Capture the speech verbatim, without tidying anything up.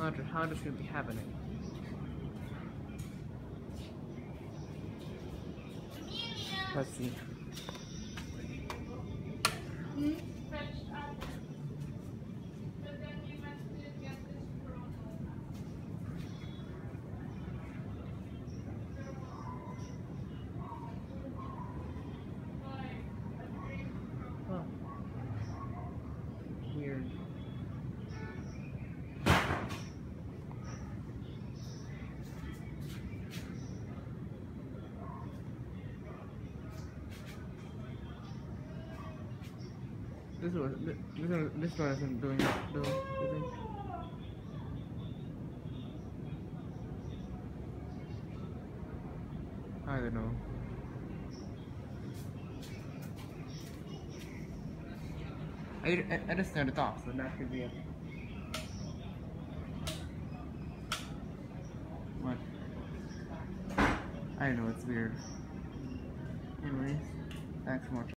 Roger, how this should be happening? Let's see. Hmm? Huh. Weird. This was this one, this one isn't doing it though, you think? I don't know. I, I, I just turned it off, so that could be it. What? I know, it's weird. Anyways, thanks for watching.